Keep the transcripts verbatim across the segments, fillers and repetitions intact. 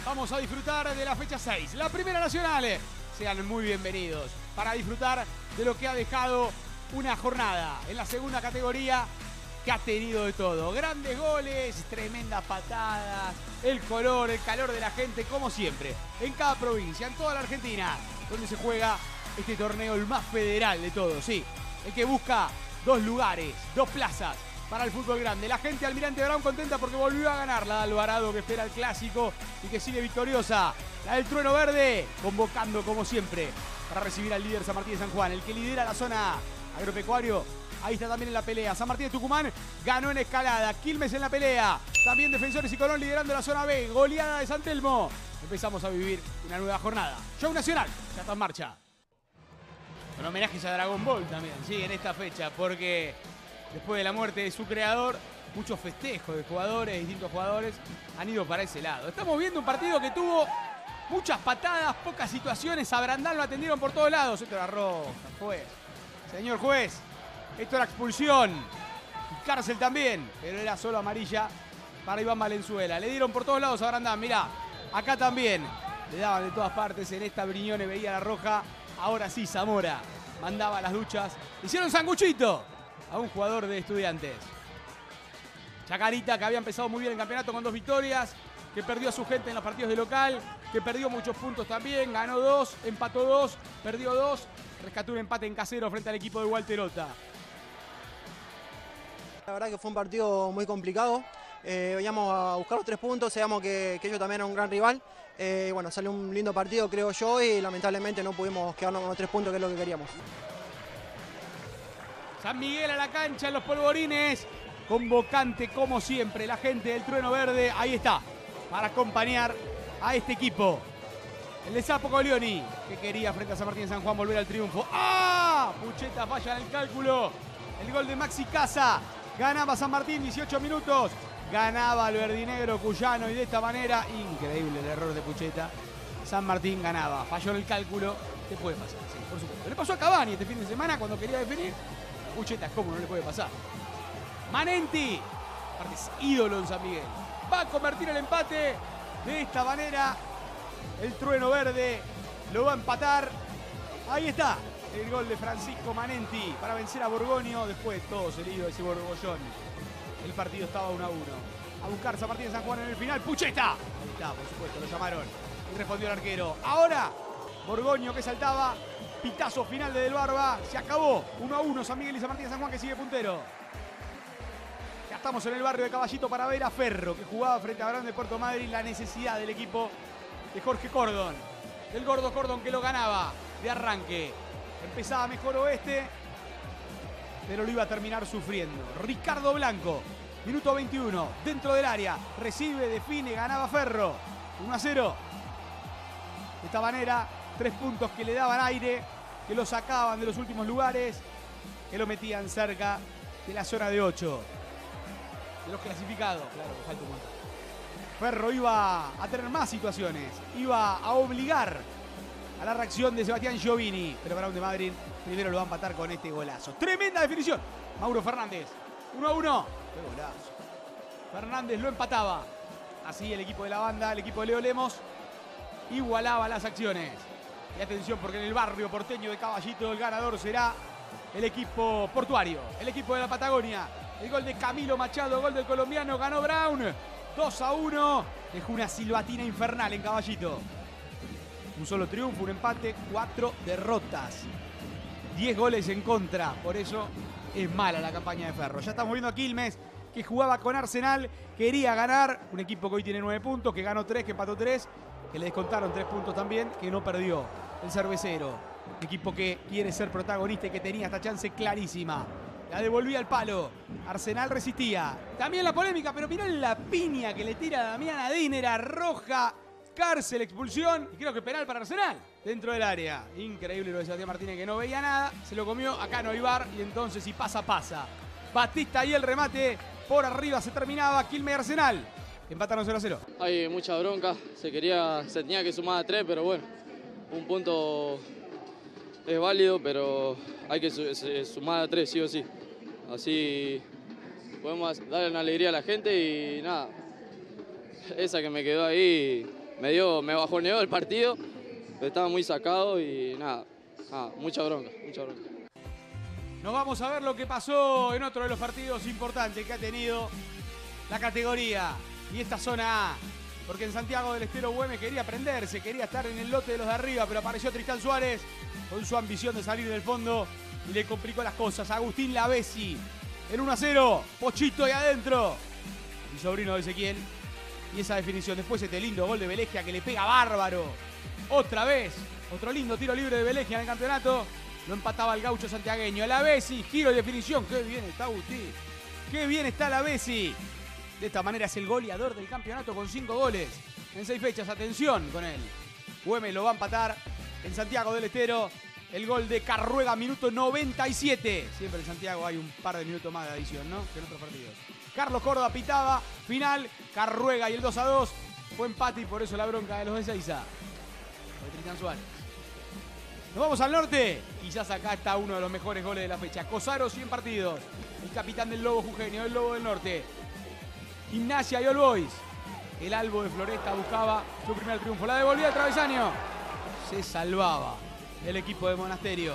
Vamos a disfrutar de la fecha seis, la primera nacional. Sean muy bienvenidos para disfrutar de lo que ha dejado una jornada en la segunda categoría que ha tenido de todo. Grandes goles, tremendas patadas, el color, el calor de la gente, como siempre, en cada provincia, en toda la Argentina, donde se juega este torneo, el más federal de todos, sí, el que busca dos lugares, dos plazas para el fútbol grande. La gente Almirante Brown contenta porque volvió a ganar la de Alvarado, que espera el clásico y que sigue victoriosa. La del Trueno Verde, convocando como siempre para recibir al líder San Martín de San Juan, el que lidera la zona agropecuario. Ahí está también en la pelea. San Martín de Tucumán ganó en escalada. Quilmes en la pelea. También Defensores y Colón liderando la zona B. Goleada de San Telmo. Empezamos a vivir una nueva jornada. Show Nacional ya está en marcha. Con homenajes a Dragon Ball también, sí, en esta fecha, porque después de la muerte de su creador, muchos festejos de jugadores, distintos jugadores, han ido para ese lado. Estamos viendo un partido que tuvo muchas patadas, pocas situaciones. A Brandán lo atendieron por todos lados. Esto era roja, juez. Señor juez, esto era expulsión. Y cárcel también, pero era solo amarilla para Iván Valenzuela. Le dieron por todos lados a Brandán, mirá. Acá también le daban de todas partes. En esta Briñones veía la roja. Ahora sí, Zamora mandaba las duchas. Hicieron sanguchito a un jugador de Estudiantes. Chacarita, que había empezado muy bien el campeonato con dos victorias, que perdió a su gente en los partidos de local, que perdió muchos puntos también, ganó dos, empató dos, perdió dos, rescató un empate en casero frente al equipo de Walterota. La verdad que fue un partido muy complicado. Eh, veníamos a buscar los tres puntos, sabíamos que, que ellos también eran un gran rival. Eh, bueno, salió un lindo partido, creo yo, y lamentablemente no pudimos quedarnos con los tres puntos, que es lo que queríamos. San Miguel a la cancha en los polvorines. Convocante como siempre, la gente del Trueno Verde. Ahí está, para acompañar a este equipo. El de Sapo Colioni, que quería frente a San Martín de San Juan volver al triunfo. ¡Ah! Pucheta falla en el cálculo. El gol de Maxi Casa. Ganaba San Martín, dieciocho minutos. Ganaba el verdinegro cuyano y de esta manera, increíble el error de Pucheta, San Martín ganaba. Falló en el cálculo. ¿Qué puede pasar? Sí, por supuesto. Le pasó a Cavani este fin de semana cuando quería definir. Pucheta, ¿cómo no le puede pasar? Manenti, aparte es ídolo en San Miguel. Va a convertir el empate de esta manera. El Trueno Verde lo va a empatar. Ahí está el gol de Francisco Manenti para vencer a Borgoño. Después de todo se le iba ese Borgollón. El partido estaba uno a uno. A buscar San Martín de San Juan en el final. ¡Pucheta! Ahí está, por supuesto, lo llamaron. Y respondió el arquero. Ahora, Borgoño que saltaba. Pitazo final de Del Barba. Se acabó. uno a uno San Miguel y San Martín de San Juan, que sigue puntero. Ya estamos en el barrio de Caballito para ver a Ferro, que jugaba frente a Abraham de Puerto Madryn. La necesidad del equipo de Jorge Cordon. Del gordo Cordon, que lo ganaba de arranque. Empezaba mejor Oeste, pero lo iba a terminar sufriendo. Ricardo Blanco, minuto veintiuno, dentro del área. Recibe, define, ganaba Ferro. uno a cero. De esta manera, tres puntos que le daban aire, que lo sacaban de los últimos lugares, que lo metían cerca de la zona de ocho. De los clasificados, claro, que falta un montón. Ferro iba a tener más situaciones, iba a obligar a la reacción de Sebastián Giovini, pero Brown de Madryn primero lo va a empatar con este golazo. Tremenda definición. Mauro Fernández, uno a uno. ¡Qué golazo! Fernández lo empataba. Así el equipo de la banda, el equipo de Leo Lemos, igualaba las acciones. Y atención, porque en el barrio porteño de Caballito el ganador será el equipo portuario, el equipo de la Patagonia. El gol de Camilo Machado, gol del colombiano, ganó Brown. dos a uno. Dejó una silbatina infernal en Caballito. Un solo triunfo, un empate, cuatro derrotas. diez goles en contra. Por eso es mala la campaña de Ferro. Ya estamos viendo a Quilmes, que jugaba con Arsenal. Quería ganar. Un equipo que hoy tiene nueve puntos, que ganó tres, que empató tres. Que le descontaron tres puntos también, que no perdió. El cervecero. Un equipo que quiere ser protagonista y que tenía esta chance clarísima. La devolvía al palo. Arsenal resistía. También la polémica, pero mirá la piña que le tira a Damián Adín. Era roja. Cárcel, expulsión y creo que penal para Arsenal dentro del área. Increíble lo de Sebastián Martínez, que no veía nada. Se lo comió, acá no hay V A R y entonces si pasa, pasa. Batista y el remate por arriba se terminaba. Quilmes y Arsenal empataron cero a cero. Hay mucha bronca, se, quería, se tenía que sumar a tres, pero bueno, un punto es válido, pero hay que sumar a tres sí o sí. Así podemos darle una alegría a la gente y nada, esa que me quedó ahí me dio, me bajoneó el partido, estaba muy sacado y nada, nada, mucha bronca, mucha bronca. Nos vamos a ver lo que pasó en otro de los partidos importantes que ha tenido la categoría y esta zona A. Porque en Santiago del Estero Güemes quería prenderse, quería estar en el lote de los de arriba, pero apareció Tristán Suárez con su ambición de salir del fondo y le complicó las cosas. Agustín Lavesi en uno a cero, Pochito ahí adentro, mi sobrino de Ezequiel. Y esa definición, después este lindo gol de Velegia que le pega bárbaro. Otra vez, otro lindo tiro libre de Velegia en el campeonato. Lo empataba el gaucho santiagueño. Lavesi, giro y definición. Qué bien está Agustín. Qué bien está Lavesi. De esta manera es el goleador del campeonato con cinco goles en seis fechas. Atención con él. Güemes lo va a empatar en Santiago del Estero. El gol de Carruega, minuto noventa y siete. Siempre en Santiago hay un par de minutos más de adición, ¿no? Que en otros partidos. Carlos Córdoba pitaba. Final. Carruega y el dos a dos. Fue empate y por eso la bronca de los de Seiza. De Tristán Suárez. Nos vamos al norte. Quizás acá está uno de los mejores goles de la fecha. Cosaro, cien partidos. El capitán del Lobo Jujeño, el Lobo del Norte. Gimnasia y All Boys. El Albo de Floresta buscaba su primer triunfo. La devolvía al travesaño. Se salvaba el equipo de Monasterio.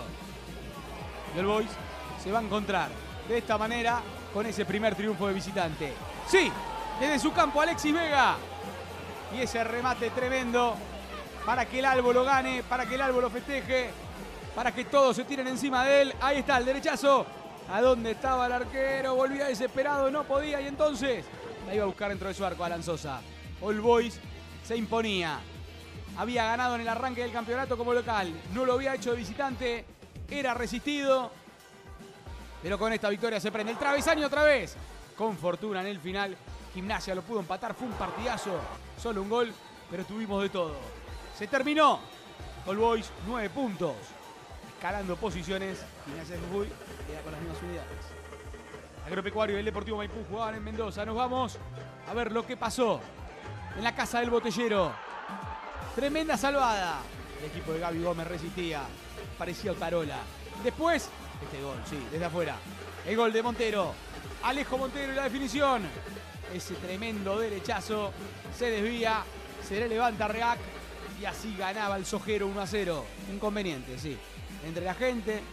Y All Boys se va a encontrar de esta manera con ese primer triunfo de visitante. Sí, desde su campo Alexis Vega. Y ese remate tremendo para que el Albo lo gane, para que el Albo lo festeje, para que todos se tiren encima de él. Ahí está el derechazo. ¿A dónde estaba el arquero? Volvía desesperado, no podía y entonces la iba a buscar dentro de su arco Alan Sosa. All Boys se imponía. Había ganado en el arranque del campeonato como local. No lo había hecho de visitante. Era resistido. Pero con esta victoria se prende el travesaño otra vez. Con fortuna en el final. Gimnasia lo pudo empatar. Fue un partidazo. Solo un gol, pero tuvimos de todo. Se terminó. All Boys, nueve puntos. Escalando posiciones. Gimnasia de Jujuy queda con las mismas unidades. Agropecuario y el Deportivo Maipú jugaban en Mendoza. Nos vamos a ver lo que pasó en la casa del botellero. Tremenda salvada. El equipo de Gaby Gómez resistía. Parecía Otarola. Después, este gol, sí, desde afuera. El gol de Montero. Alejo Montero y la definición. Ese tremendo derechazo. Se desvía. Se le levanta Reac. Y así ganaba el Sojero uno a cero. Inconveniente, sí. Entre la gente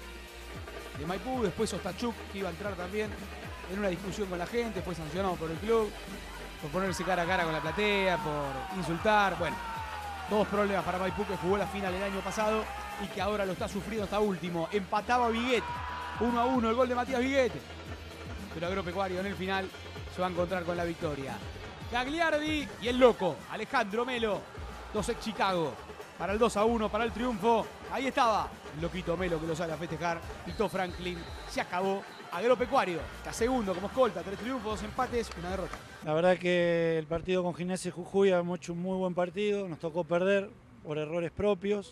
de Maipú. Después Ostachuk, que iba a entrar también en una discusión con la gente. Fue sancionado por el club. Por ponerse cara a cara con la platea. Por insultar. Bueno. Dos problemas para Maipú, que jugó la final el año pasado y que ahora lo está sufriendo hasta último. Empataba Viguet, uno a uno, el gol de Matías Viguet. Pero Agropecuario en el final se va a encontrar con la victoria. Gagliardi y el loco, Alejandro Melo, dos ex Chicago. Para el dos a uno, para el triunfo. Ahí estaba el loquito Melo que lo sale a festejar. Pito Franklin, se acabó. Agropecuario, está segundo como escolta, tres triunfos, dos empates, una derrota. La verdad que el partido con Gimnasia Jujuy hemos hecho un muy buen partido, nos tocó perder por errores propios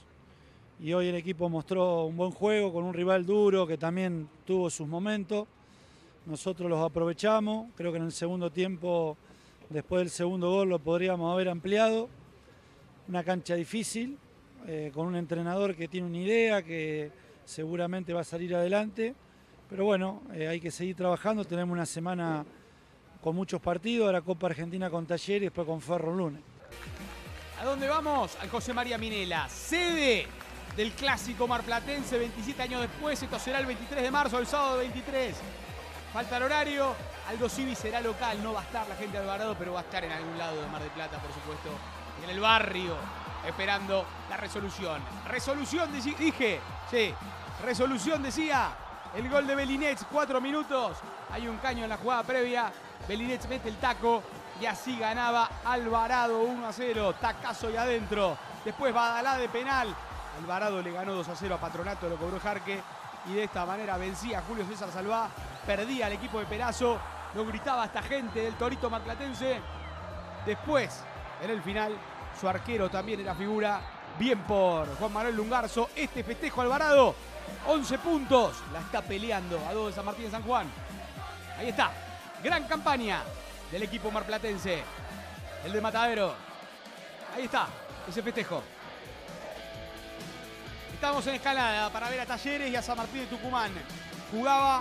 y hoy el equipo mostró un buen juego con un rival duro que también tuvo sus momentos. Nosotros los aprovechamos, creo que en el segundo tiempo, después del segundo gol, lo podríamos haber ampliado. Una cancha difícil, eh, con un entrenador que tiene una idea, que seguramente va a salir adelante. Pero bueno, eh, hay que seguir trabajando, tenemos una semana con muchos partidos, ahora Copa Argentina con Talleres y después con Ferro el lunes. ¿A dónde vamos? Al José María Minela, sede del clásico marplatense, veintisiete años después. Esto será el veintitrés de marzo, el sábado veintitrés. Falta el horario, Aldo Civi será local, no va a estar la gente de Alvarado, pero va a estar en algún lado de Mar del Plata, por supuesto, en el barrio, esperando la resolución. Resolución, dije, sí, resolución decía. El gol de Belinets, cuatro minutos. Hay un caño en la jugada previa. Belinets mete el taco y así ganaba Alvarado uno a cero. Tacazo y adentro. Después Badalá de penal. Alvarado le ganó dos a cero a Patronato, lo cobró Jarque. Y de esta manera vencía a Julio César Salvá. Perdía al equipo de Perazo. Lo gritaba esta gente del Torito marplatense. Después, en el final, su arquero también era figura. Bien por Juan Manuel Lungarzo. Este festejo Alvarado. once puntos, la está peleando a dos de San Martín de San Juan. Ahí está, gran campaña del equipo marplatense, el de Matadero. Ahí está, ese festejo. Estamos en escalada para ver a Talleres y a San Martín de Tucumán. Jugaba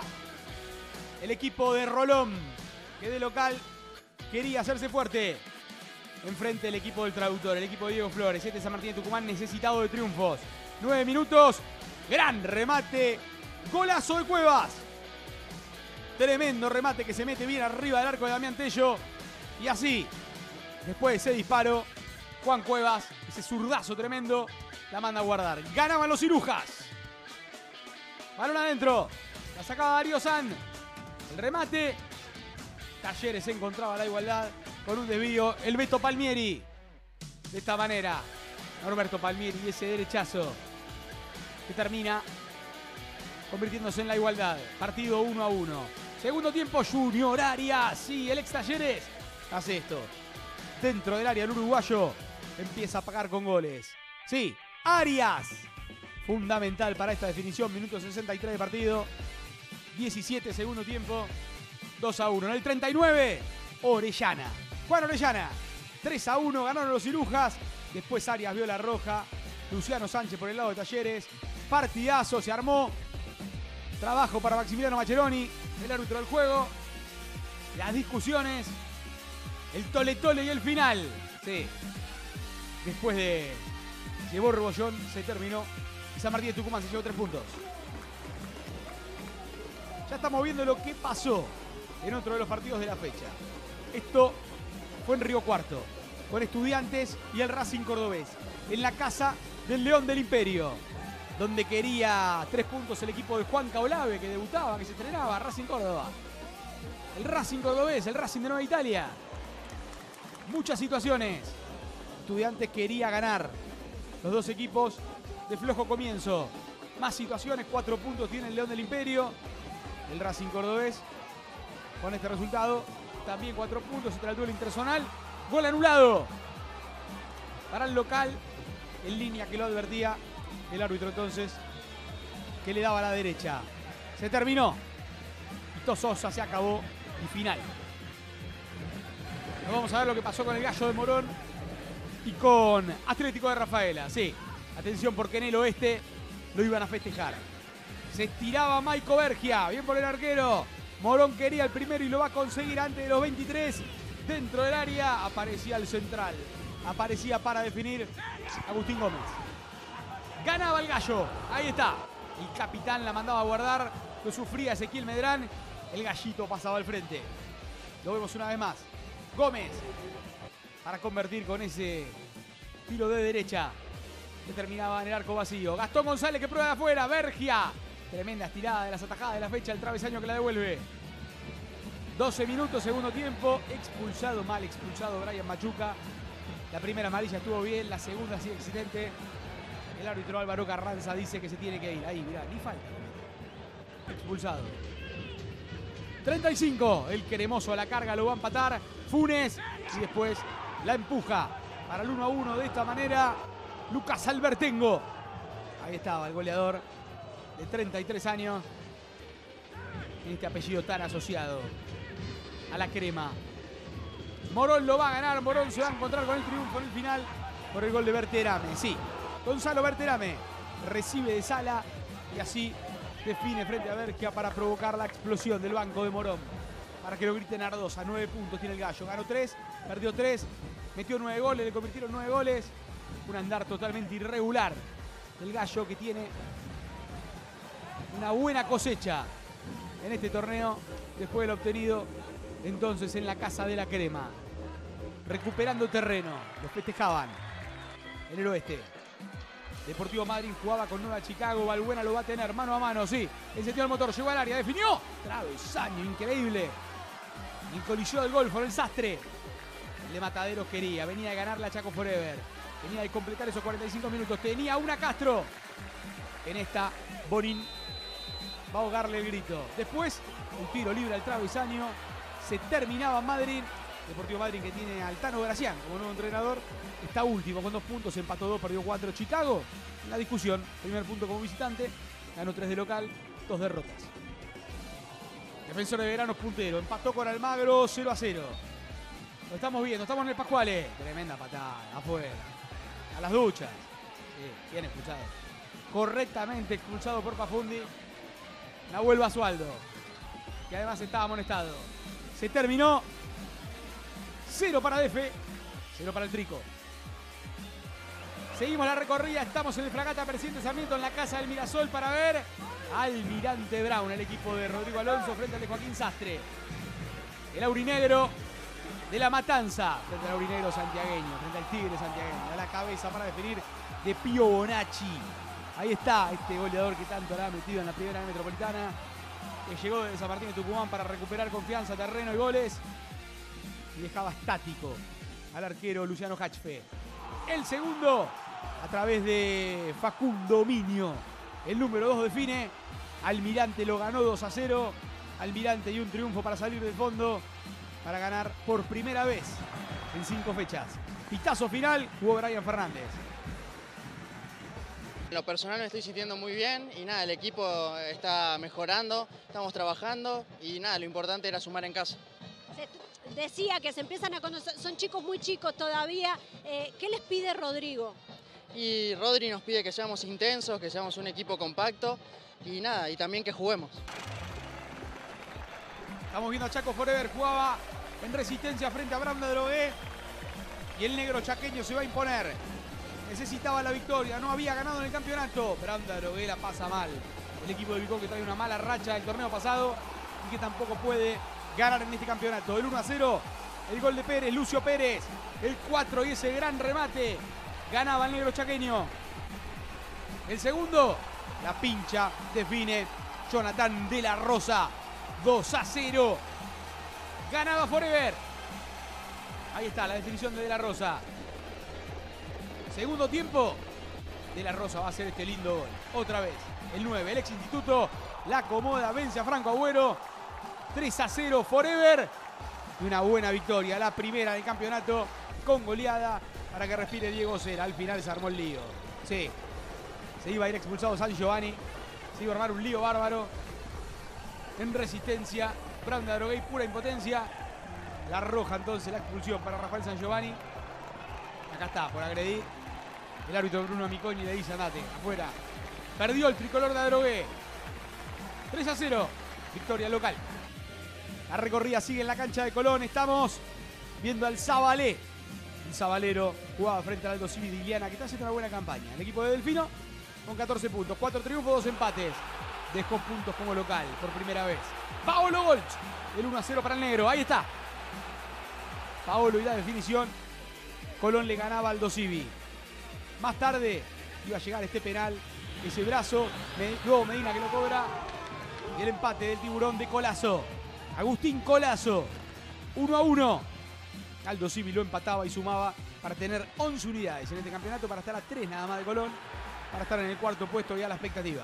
el equipo de Rolón, que de local quería hacerse fuerte enfrente del equipo del traductor, el equipo de Diego Flores. Este San Martín de Tucumán necesitado de triunfos. Nueve minutos. Gran remate. Golazo de Cuevas. Tremendo remate que se mete bien arriba del arco de Damián Tello. Y así, después de ese disparo, Juan Cuevas, ese zurdazo tremendo, la manda a guardar. Ganaban los Cirujas. Balón adentro. La sacaba Darío San. El remate. Talleres se encontraba la igualdad con un desvío. El Beto Palmieri. De esta manera, Norberto Palmieri y ese derechazo que termina convirtiéndose en la igualdad. Partido uno a uno. Segundo tiempo, Junior Arias. Sí, el ex Talleres hace esto. Dentro del área el uruguayo empieza a pagar con goles. Sí, Arias. Fundamental para esta definición. Minuto sesenta y tres de partido. diecisiete segundo tiempo. dos a uno. En el treinta y nueve, Orellana. Juan Orellana. tres a uno. Ganaron los Cirujas. Después Arias vio la roja. Luciano Sánchez por el lado de Talleres. Partidazo se armó. Trabajo para Maximiliano Maccheroni, el árbitro del juego. Las discusiones. El tole tole y el final. Sí. Después de llevó Rebollón, se terminó. Y San Martín de Tucumán se llevó tres puntos. Ya estamos viendo lo que pasó en otro de los partidos de la fecha. Esto fue en Río Cuarto, con Estudiantes y el Racing Cordobés. En la casa del León del Imperio, donde quería tres puntos el equipo de Juan Caolave, que debutaba, que se estrenaba, Racing Córdoba. El Racing Cordobés, el Racing de Nueva Italia. Muchas situaciones. Estudiantes quería ganar. Los dos equipos de flojo comienzo. Más situaciones, cuatro puntos tiene el León del Imperio. El Racing Cordobés, con este resultado, también cuatro puntos entre el duelo interzonal. Gol anulado para el local, en línea que lo advertía el árbitro entonces, que le daba a la derecha. Se terminó. Tito Sosa se acabó y final. Nos vamos a ver lo que pasó con el Gallo de Morón y con Atlético de Rafaela. Sí, atención porque en el oeste lo iban a festejar. Se estiraba Maico Bergia, bien por el arquero. Morón quería el primero y lo va a conseguir antes de los veintitrés. Dentro del área aparecía el central. Aparecía para definir Agustín Gómez. Ganaba el Gallo. Ahí está. El capitán la mandaba a guardar. Lo sufría Ezequiel Medrán. El Gallito pasaba al frente. Lo vemos una vez más. Gómez. Para convertir con ese tiro de derecha. Que terminaba en el arco vacío. Gastón González que prueba de afuera. Bergia. Tremenda estirada de las atajadas de la fecha. El travesaño que la devuelve. doce minutos, segundo tiempo. Expulsado, mal expulsado Brian Machuca. La primera amarilla estuvo bien. La segunda sí excelente. El árbitro Álvaro Carranza dice que se tiene que ir. Ahí, mirá, ni falta. Expulsado. treinta y cinco. El cremoso a la carga lo va a empatar Funes. Y después la empuja para el uno a uno de esta manera Lucas Albertengo. Ahí estaba el goleador de treinta y tres años. En este apellido tan asociado a la crema. Morón lo va a ganar. Morón se va a encontrar con el triunfo en el final por el gol de Berterame. Sí. Gonzalo Berterame recibe de Sala y así define frente a Bergia para provocar la explosión del banco de Morón. Para que lo griten Ardosa. Nueve puntos tiene el Gallo. Ganó tres, perdió tres, metió nueve goles, le convirtieron nueve goles. Un andar totalmente irregular del Gallo, que tiene una buena cosecha en este torneo después de lo obtenido entonces en la casa de la crema. Recuperando terreno. Los festejaban en el oeste. Deportivo Madryn jugaba con Nueva Chicago. Balbuena lo va a tener mano a mano, sí. Encendió el motor, llegó al área, definió. Travesaño, increíble. En colisión del gol, el Sastre. El de Mataderos quería, venía de ganar la Chaco Forever. Venía de completar esos cuarenta y cinco minutos. Tenía una Castro. En esta, Bonín va a ahogarle el grito. Después, un tiro libre al travesaño. Se terminaba Madryn. Deportivo Madryn, que tiene a Altano Gracián como nuevo entrenador, está último con dos puntos, empató dos, perdió cuatro. Chicago, en la discusión, primer punto como visitante, ganó tres de local, dos derrotas. Defensor de Verano puntero, empató con Almagro cero a cero. Lo estamos viendo, estamos en el Pascuale. Tremenda patada, afuera. A las duchas. Sí, bien expulsado. Correctamente expulsado por Pafundi. Nahuel Basualdo, que además estaba amonestado. Se terminó. Cero para D F, Cero para el Trico. Seguimos la recorrida, estamos en el Fragata Presidente Sarmiento en la casa del Mirasol para ver Almirante Brown, el equipo de Rodrigo Alonso frente al de Joaquín Sastre. El aurinegro de La Matanza frente al aurinegro santiagueño, frente al Tigre santiagueño. A la cabeza para definir de Pío Bonacci. Ahí está este goleador que tanto la ha metido en la primera metropolitana, que llegó de San Martín de Tucumán para recuperar confianza, terreno y goles. Y dejaba estático al arquero Luciano Hachfe. El segundo, a través de Facundo Minio. El número dos define. Almirante lo ganó dos a cero. Almirante y un triunfo para salir del fondo, para ganar por primera vez en cinco fechas. Pitazo final, jugó Brian Fernández. En lo personal me estoy sintiendo muy bien y nada, el equipo está mejorando, estamos trabajando y nada, lo importante era sumar en casa. Decía que se empiezan a conocer, son chicos muy chicos todavía. Eh, ¿Qué les pide Rodrigo? Y Rodri nos pide que seamos intensos, que seamos un equipo compacto y nada, y también que juguemos. Estamos viendo a Chaco Forever, jugaba en resistencia frente a Branda Drogué y el negro chaqueño se va a imponer. Necesitaba la victoria, no había ganado en el campeonato. Branda Drogué la pasa mal. El equipo de Vicó que trae una mala racha del torneo pasado y que tampoco puede ganar en este campeonato. El uno a cero, el gol de Pérez, Lucio Pérez. El cuatro y ese gran remate. Ganaba el negro chaqueño. El segundo, la pincha, define Jonathan de la Rosa. dos a cero. Ganaba Forever. Ahí está la definición de De la Rosa. Segundo tiempo. De la Rosa va a hacer este lindo gol. Otra vez. El nueve, el ex instituto. La acomoda, vence a Franco Agüero. tres a cero Forever. Y una buena victoria. La primera del campeonato con goleada para que respire Diego Cera. Al final se armó el lío. Sí. Se iba a ir expulsado San Giovanni. Se iba a armar un lío bárbaro. En resistencia, Branda Drogué, pura impotencia. La roja entonces la expulsión para Rafael San Giovanni. Acá está, por agredir. El árbitro Bruno Amiconi le dice andate, afuera. Perdió el tricolor de Drogué. tres a cero, victoria local. La recorrida sigue en la cancha de Colón. Estamos viendo al Zabalé. El Zabalero jugaba frente al Aldo Civi de Iliana, que está haciendo una buena campaña. El equipo de Delfino con catorce puntos, cuatro triunfos, dos empates. Dejó puntos como local por primera vez. Paolo Golch, el uno a cero para el negro. Ahí está. Paolo y la definición. Colón le ganaba al Aldo Civi. Más tarde iba a llegar este penal. Ese brazo. Luego Medina que lo cobra. Y el empate del tiburón de Colazo. Agustín Colazo. uno a uno. Aldo Civi lo empataba y sumaba para tener once unidades en este campeonato. Para estar a tres nada más de Colón. Para estar en el cuarto puesto y a la expectativa.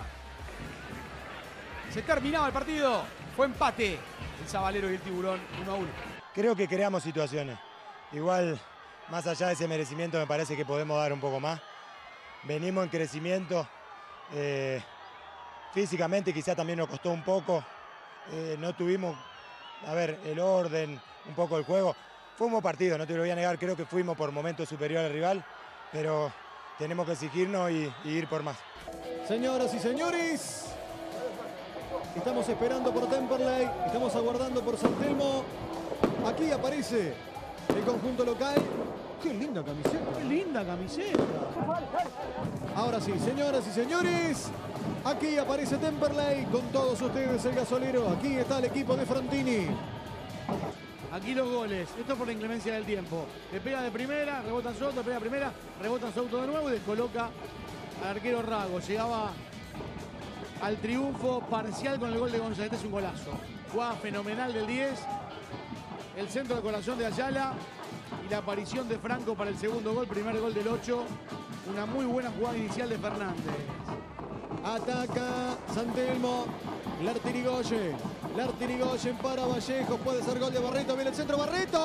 Se terminaba el partido, fue empate. El Zabalero y el Tiburón, uno a uno. Creo que creamos situaciones. Igual, más allá de ese merecimiento, me parece que podemos dar un poco más. Venimos en crecimiento. Eh, físicamente quizá también nos costó un poco. Eh, no tuvimos, a ver, el orden, un poco el juego. Fue un buen partido, no te lo voy a negar. Creo que fuimos por momentos superior al rival. Pero tenemos que exigirnos y, y ir por más. Señoras y señores, estamos esperando por Temperley, estamos aguardando por San Telmo. Aquí aparece el conjunto local. ¡Qué linda camiseta! ¡Qué linda camiseta! Ahora sí, señoras y señores, aquí aparece Temperley con todos ustedes el gasolero. Aquí está el equipo de Frontini. Aquí los goles, esto por la inclemencia del tiempo. Le pega de primera, rebota en su auto, pega de primera, rebota en su auto de nuevo y descoloca al arquero Rago. Llegaba al triunfo parcial con el gol de González. Este es un golazo. Jugada fenomenal del diez. El centro de corazón de Ayala y la aparición de Franco para el segundo gol. Primer gol del ocho. Una muy buena jugada inicial de Fernández. Ataca San Telmo. Lartirigoyen. Lartirigoyen para Vallejo. Puede ser gol de Barreto. Viene el centro. Barreto.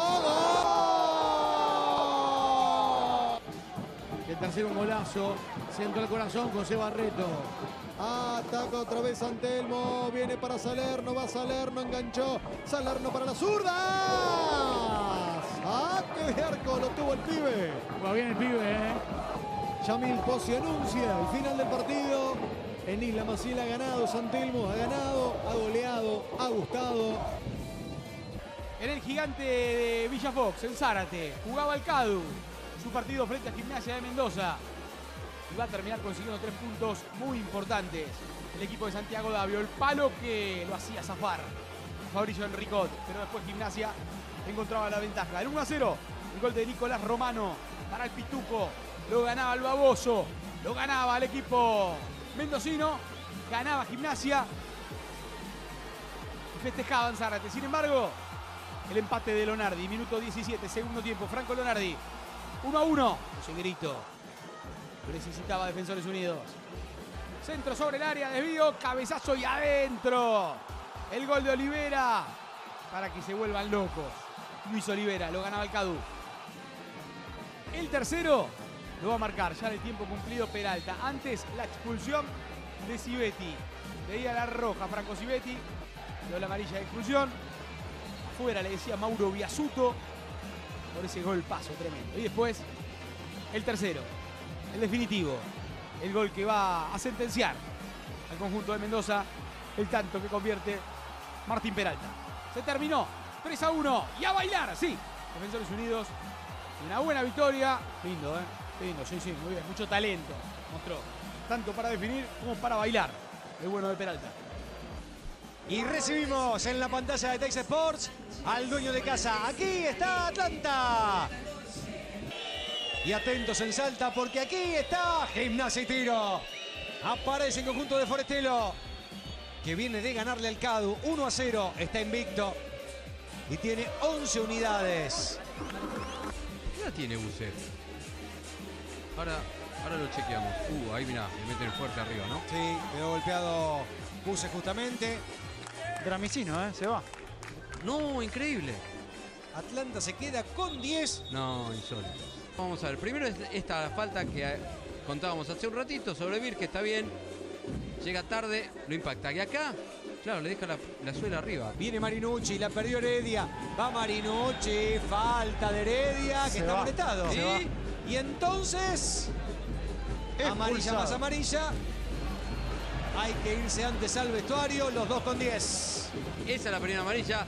¡Gol! El tercero un golazo. Centro del corazón, José Barreto. Ataca otra vez San Telmo. Viene para Salerno. Va Salerno. Enganchó. Salerno para la zurda. ¡Saque de arco! Lo tuvo el pibe. Va bien el pibe, ¿eh? Yamil Pozzi anuncia el final del partido. En Isla Maciel ha ganado San Telmo. Ha ganado, ha goleado, ha gustado. en el gigante de Villa Fox, en Zárate. Jugaba el Cadu su partido frente a Gimnasia de Mendoza. Y va a terminar consiguiendo tres puntos muy importantes. El equipo de Santiago Davio, el palo que lo hacía zafar Fabricio Enricot, pero después Gimnasia encontraba la ventaja. El uno a cero, el gol de Nicolás Romano para el Pituco. Lo ganaba el Baboso, lo ganaba el equipo mendocino, ganaba Gimnasia. Y festejaban Zárate. Sin embargo, el empate de Lonardi, minuto diecisiete, segundo tiempo. Franco Lonardi, uno a uno. Ese grito lo necesitaba Defensores Unidos. Centro sobre el área, desvío, cabezazo y adentro. El gol de Olivera para que se vuelvan locos. Luis Olivera, lo ganaba el Cadu. El tercero lo va a marcar ya en el tiempo cumplido Peralta. Antes la expulsión de Civetti. Veía la roja Franco Civetti. Dio la amarilla de expulsión. Afuera le decía Mauro Biasuto por ese gol paso tremendo. Y después el tercero, el definitivo. El gol que va a sentenciar al conjunto de Mendoza. El tanto que convierte Martín Peralta. Se terminó. tres a uno. Y a bailar, sí. Defensores Unidos. Una buena victoria. Lindo, ¿eh? Lindo, sí, sí, muy bien. Mucho talento mostró. Tanto para definir como para bailar. El bueno de Peralta. Y recibimos en la pantalla de Tex Sports al dueño de casa. Aquí está Atlanta. Y atentos en Salta porque aquí está Gimnasia y Tiro. Aparece el conjunto de Forestelo, que viene de ganarle al Cadu uno a cero. Está invicto y tiene once unidades. ¿Qué edad tiene Buset? Ahora, ahora lo chequeamos. Uh, ahí mirá, le meten fuerte arriba, ¿no? Sí, quedó golpeado Buset justamente. Dramicino, ¿eh? Se va. No, increíble. Atlanta se queda con diez. No, insólito. Vamos a ver, primero es esta falta que contábamos hace un ratito sobre Vir, que está bien. Llega tarde, lo impacta. Y acá, claro, le deja la, la suela arriba. Viene Marinucci, la perdió Heredia. Va Marinucci, falta de Heredia, que Se está va. molestado. ¿Sí? Y entonces, amarilla Expulsado. más amarilla. Hay que irse antes al vestuario, los dos con diez. Esa es la primera amarilla.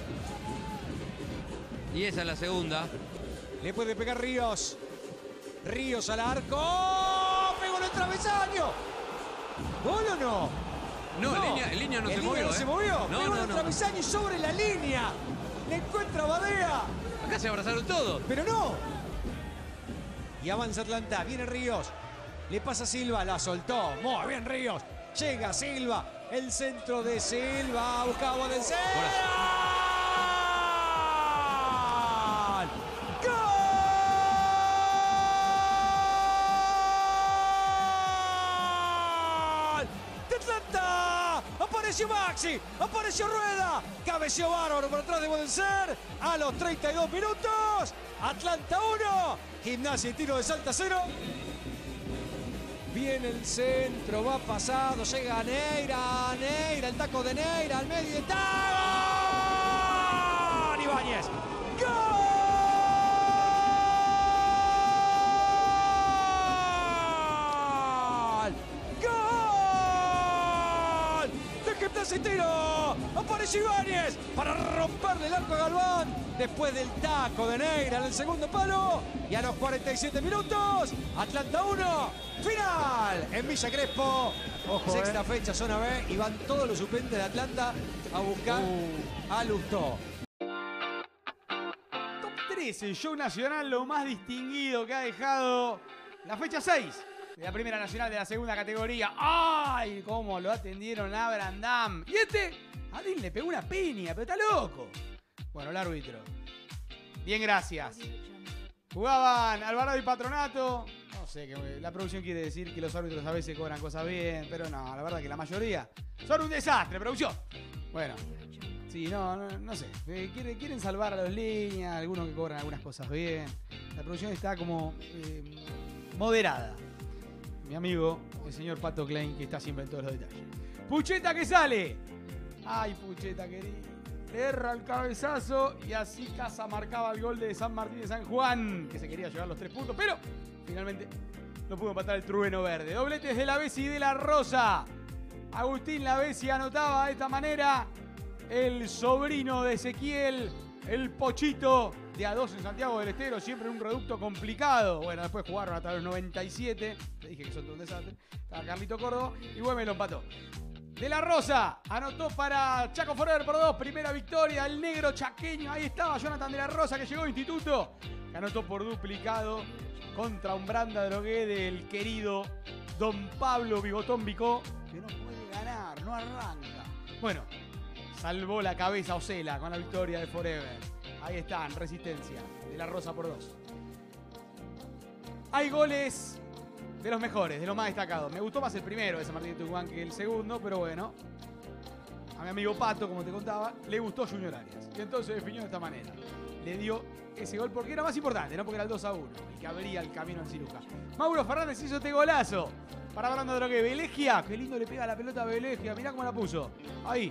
Y esa es la segunda. Le puede pegar Ríos. Ríos al arco. ¡Oh! ¡Pegó en el travesaño! ¿Gol o no? No, en línea, en línea no ¿En se línea movió. no ¿eh? se movió? No, Pegó en no, el no. travesaño y sobre la línea. Le encuentra Badea. Acá se abrazaron todos. Pero no. Y avanza Atlanta. Viene Ríos. Le pasa Silva. La soltó. Muy bien Ríos. Llega Silva. El centro de Silva. Buscaba Bodense. Apareció Maxi, apareció Rueda, cabeció bárbaro por atrás de Bodenser. A los treinta y dos minutos, Atlanta uno, Gimnasia y Tiro de Salta cero. Viene el centro, va pasado, llega Neira, Neira, el taco de Neira, al medio y está. ¡Gol! Ibáñez. ¡Gol! Gimnasia y Tiro. Apareció Ibáñez para romperle el arco a Galván después del taco de Neira en el segundo palo. Y a los cuarenta y siete minutos, Atlanta uno, final en Villa Crespo. Ojo, Sexta eh. fecha, zona B, y van todos los suplentes de Atlanta a buscar Uh. a Lustó. Top tres, el show nacional, lo más distinguido que ha dejado la fecha seis de la Primera Nacional de la segunda categoría. ¡Ay! Cómo lo atendieron a Brandam. Y este, a Dean le pegó una piña, pero está loco. Bueno, el árbitro. Bien, gracias. Jugaban Alvarado y Patronato. No sé, que la producción quiere decir que los árbitros a veces cobran cosas bien, pero no, la verdad que la mayoría son un desastre, producción. Bueno, sí, no, no, no sé. Eh, quieren, quieren salvar a los líneas, algunos que cobran algunas cosas bien. La producción está como eh, moderada. Mi amigo, el señor Pato Klein, que está siempre en todos los detalles. Pucheta que sale. Ay, Pucheta querido. Le erra el cabezazo y así Casa marcaba el gol de San Martín de San Juan, que se quería llevar los tres puntos, pero finalmente no pudo empatar el Trueno Verde. Dobletes de la Bessi y de la Rosa. Agustín La Bessi anotaba de esta manera. El sobrino de Ezequiel, El Pochito de A dos en Santiago del Estero, siempre en un reducto complicado. Bueno, después jugaron hasta los noventa y siete. Te dije que son todo un desastre. Estaba Carlito Córdoba y Güemes lo empató. De la Rosa anotó para Chaco Forever por dos. Primera victoria. El negro chaqueño. Ahí estaba Jonathan de la Rosa que llegó a Instituto. Que anotó por duplicado contra un Branda Drogué del querido Don Pablo Bigotón Vicó. Que no puede ganar, no arranca. Bueno, salvó la cabeza Ocela con la victoria de Forever. Ahí están, Resistencia. De la Rosa por dos. Hay goles de los mejores, de los más destacados. Me gustó más el primero de San Martín de Tucumán que el segundo, pero bueno. A mi amigo Pato, como te contaba, le gustó Junior Arias. Y entonces definió de esta manera. Le dio ese gol porque era más importante, no porque era el dos a uno. El que abría el camino en Ciruja. Mauro Fernández hizo este golazo. Para Brando Drogué. Belegia. Qué lindo le pega la pelota a Belegia. Mirá cómo la puso. Ahí.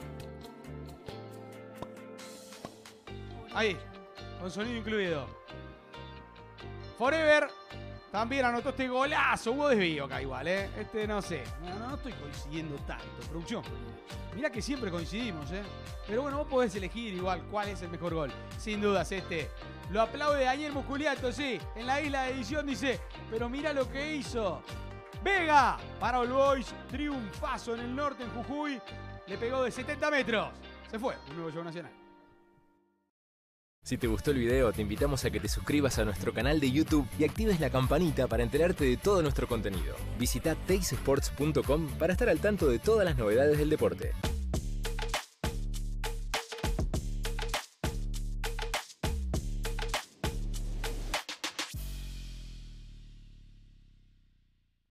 Ahí. Con sonido incluido. Forever también anotó este golazo. Hubo desvío acá igual, ¿eh? Este no sé. No, no estoy coincidiendo tanto. Producción. Mirá que siempre coincidimos, ¿eh? Pero bueno, vos podés elegir igual cuál es el mejor gol. Sin dudas este. Lo aplaude Daniel Musculiato, sí. En la isla de edición dice, pero mirá lo que hizo. Vega para All Boys. Triunfazo en el norte, en Jujuy. Le pegó de setenta metros. Se fue. Un nuevo show nacional. Si te gustó el video, te invitamos a que te suscribas a nuestro canal de YouTube y actives la campanita para enterarte de todo nuestro contenido. Visita teis sports punto com para estar al tanto de todas las novedades del deporte.